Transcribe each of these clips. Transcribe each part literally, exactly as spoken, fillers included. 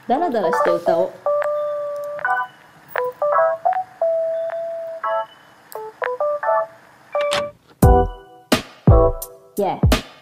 ダラダラして歌おう。Yeah。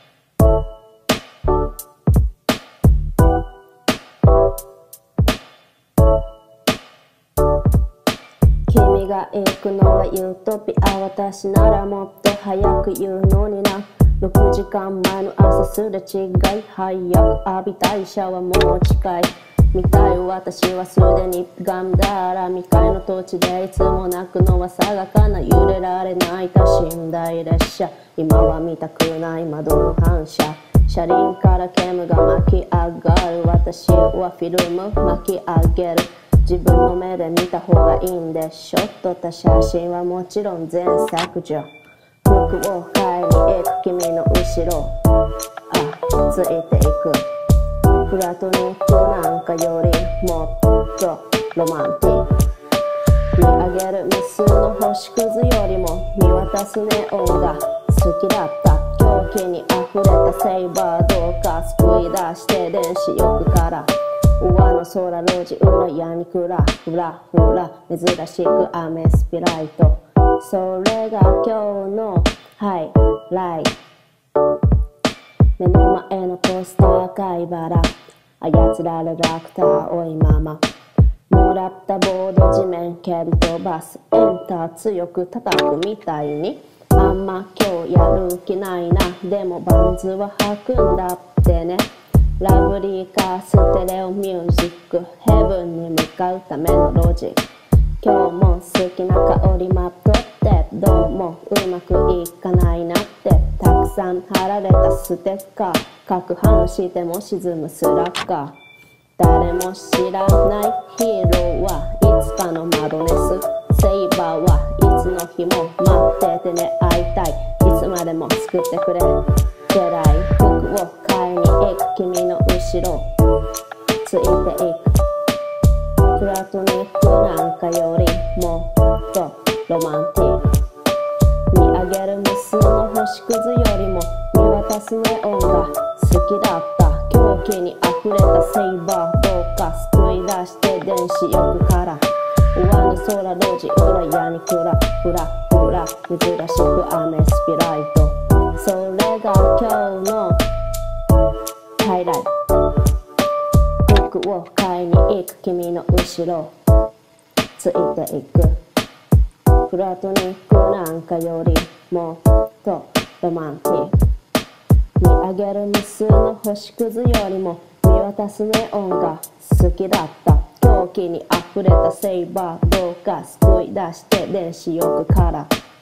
君が行くのはユートピア、私ならもっと早く言うのにな。ろくじかんまえの朝すれ違い、早く浴びたい、シャワーもう近いみたい。私はすでにガムだら未開の土地でいつも泣くのはさがかな、揺れられない多寝台列車。今は見たくない窓の反射、車輪から煙が巻き上がる。私はフィルム巻き上げる。自分の目で見た方がいいんでしょ。撮った写真はもちろん全削除。服を買いに行く君の後ろ、あ、ついていく。プラトニックなんかよりもっとロマンティック。見上げる無数の星屑よりも見渡すネオンが好きだった。狂気に溢れたセイバー、どうか救い出して電子欲から。上の空路地裏闇暗、ふらふら珍しく雨スピライト。それが今日のハイライト。目の前のポスター赤いバラ、操られるアクター多いまま。もらったボード地面蹴り飛ばす。エンター強く叩くみたいに。あんま今日やる気ないな、でもバンズは履くんだってね。ラブリーカーステレオミュージック、ヘブンに向かうためのロジック。今日も好きな香りまとって、どうもうまくいかないなって。たくさん貼られたステッカー、攪拌しても沈むスラッガー。誰も知らないヒーローはいつかのマドネス。セイバーはいつの日も待っててね、会いたい、いつまでも救ってくれ。ジェライ服を買いに行く君の後ろ、ついていく。プラトニックなんかよりもっとロマンティック。見上げる無数の星屑よりも見渡すネオンが好きだった。狂気に溢れたセイバー、どうか救い出して電子欲から。上の空路地裏闇暗、ふらふら珍しく雨スピライト。それが今日のハイライト。服を買いに行く君の後ろ、ついていく。プラトニックなんかよりもっとロマンティック。見上げる無数の星屑よりも見渡すネオンが好きだった。狂気に溢れたセイバー、どうか救い出して電子欲から。